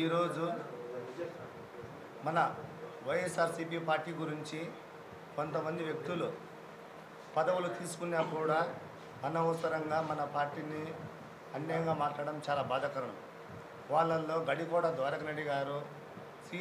ఈరోజు మన వైఎస్ఆర్సీపీ పార్టీ గురించి కొంతమంది వ్యక్తులు పదవులు తీసుకున్నా కూడా అనవసరంగా మన పార్టీని అన్యాయంగా మాట్లాడడం చాలా బాధాకరం. వాళ్ళల్లో గడికోట ద్వారకనాథ్ గారు, సి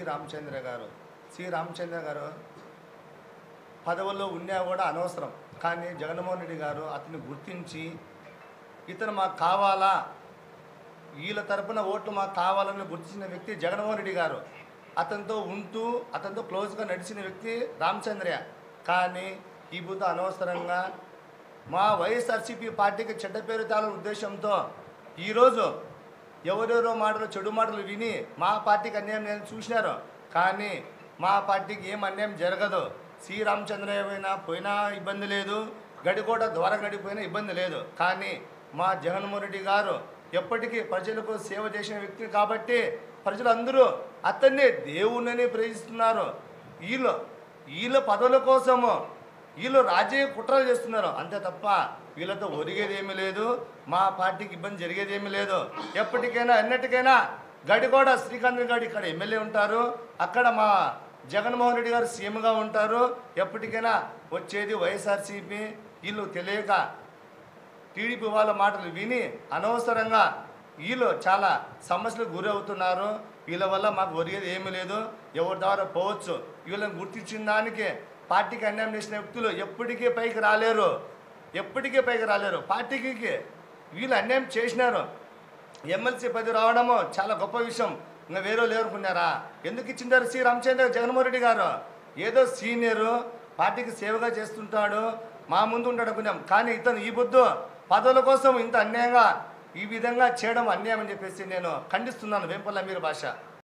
రామచంద్ర గారు పదవుల్లో ఉన్నా కూడా అనవసరం. కానీ జగన్మోహన్ రెడ్డి గారు అతన్ని గుర్తించి ఇతను మాకు కావాలా, వీళ్ళ తరపున ఓట్లు మాకు కావాలని గుర్తించిన వ్యక్తి జగన్మోహన్ రెడ్డి గారు. అతనితో ఉంటూ అతనితో క్లోజ్గా నడిచిన వ్యక్తి రామచంద్రయ్య. కానీ ఈ బుద్ధ అనవసరంగా మా వైఎస్ఆర్సీపీ పార్టీకి చెడ్డ పేరు తాలూకు ఉద్దేశంతో ఈరోజు ఎవరెవరో మాటలు, చెడు మాటలు విని మా పార్టీకి అన్యాయం నేను చూసినారు. కానీ మా పార్టీకి ఏం అన్యాయం జరగదు. సి రామచంద్రయ్య పోయినా ఇబ్బంది లేదు, గడికోట ద్వారా గడిపోయినా ఇబ్బంది లేదు. కానీ మా జగన్మోహన్ రెడ్డి గారు ఎప్పటికీ ప్రజలకు సేవ చేసిన వ్యక్తి కాబట్టి ప్రజలందరూ అతన్ని దేవుణ్ణి ప్రేమిస్తున్నారు. వీళ్ళ పదవుల కోసము వీళ్ళు రాజకీయ కుట్రలు చేస్తున్నారు అంతే తప్ప వీళ్ళతో ఒరిగేది ఏమీ లేదు. మా పార్టీకి ఇబ్బంది జరిగేది ఏమీ లేదు. ఎప్పటికైనా ఎన్నటికైనా గడికోట శ్రీకాంత్ గారు ఇక్కడ ఎమ్మెల్యే ఉంటారు, అక్కడ మా జగన్మోహన్ రెడ్డి గారు సీఎంగా ఉంటారు. ఎప్పటికైనా వచ్చేది వైఎస్ఆర్సీపీ. వీళ్ళు తెలియక టీడీపీ వాళ్ళ మాటలు విని అనవసరంగా వీళ్ళు చాలా సమస్యలకు గురి అవుతున్నారు. వీళ్ళ వల్ల మాకు ఒరిగేది ఏమీ లేదు. ఎవరి ద్వారా పోవచ్చు. వీళ్ళని గుర్తించిన దానికి పార్టీకి అన్యాయం చేసిన వ్యక్తులు ఎప్పటికీ పైకి రాలేరు. పార్టీకి వీళ్ళు అన్యాయం చేసినారు. ఎమ్మెల్సీ పదవి రావడము చాలా గొప్ప విషయం. ఇంకా వేరే లేరుకున్నారా? ఎందుకు ఇచ్చింటారు సి రామచంద్ర జగన్మోహన్ రెడ్డి గారు? ఏదో సీనియరు, పార్టీకి సేవగా చేస్తుంటాడు, మా ముందు ఉంటాడు అనుకున్నాం. కానీ ఇతను ఈ బుద్ధు పదవుల కోసం ఇంత అన్యాయంగా ఈ విధంగా చేయడం అన్యాయం అని చెప్పేసి నేను ఖండిస్తున్నాను. వేంపల్లి అమీర్ భాష.